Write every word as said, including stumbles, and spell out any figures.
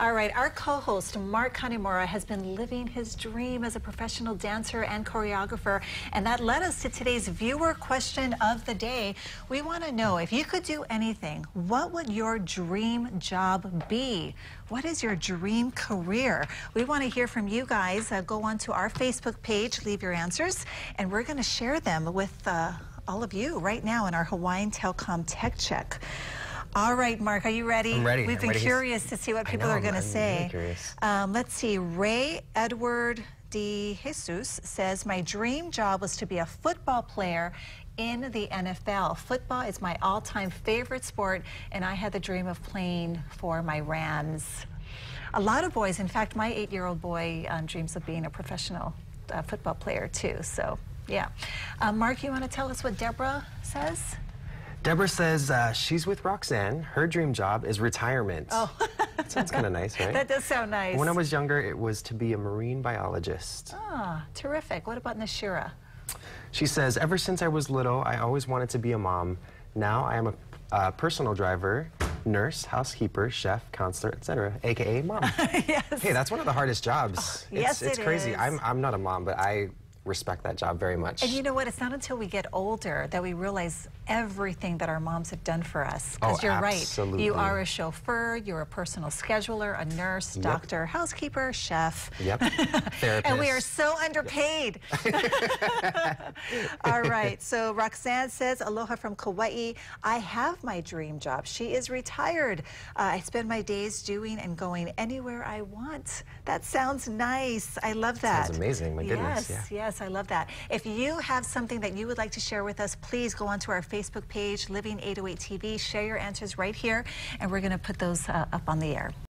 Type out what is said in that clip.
All right, our co-host, Mark Kanimura, has been living his dream as a professional dancer and choreographer, and that led us to today's viewer question of the day. We want to know, if you could do anything, what would your dream job be? What is your dream career? We want to hear from you guys. Uh, go on to our Facebook page, leave your answers, and we're going to share them with uh, all of you right now in our Hawaiian Telcom Tech Check. All right, Mark, are you ready? I'm ready. We've I'm been ready. curious to see what people know, are going to I'm say. Really curious. Um, let's see. Ray Edward De Jesus says, my dream job was to be a football player in the N F L. Football is my all-time favorite sport, and I had the dream of playing for my Rams. A lot of boys, in fact, my eight-year-old boy um, dreams of being a professional uh, football player, too. So, yeah. Uh, Mark, you want to tell us what Deborah says? Deborah says uh, she's with Roxanne. Her dream job is retirement. Oh. That sounds kind of nice, right? That does sound nice. When I was younger, it was to be a marine biologist. Ah, terrific. What about Nashira? She says, ever since I was little, I always wanted to be a mom. Now I am a uh, personal driver, nurse, housekeeper, chef, counselor, et cetera, A K A mom. Yes. Hey, that's one of the hardest jobs. Oh, yes, it's, it's it crazy. is. I'm, I'm not a mom, but I respect that job very much. And you know what? It's not until we get older that we realize everything that our moms have done for us. Because Oh, you're absolutely. right. You are a chauffeur, you're a personal scheduler, a nurse, Yep. doctor, housekeeper, chef. Yep. Therapist. And we are so underpaid. Yep. All right. So Roxanne says, aloha from Kauai. I have my dream job. She is retired. Uh, I spend my days doing and going anywhere I want. That sounds nice. I love that. Sounds amazing. My goodness. Yes, yeah. yes, I love that. If you have something that you would like to share with us, please go onto our Facebook page, Living eight oh eight T V. Share your answers right here, and we're going to put those uh, up on the air.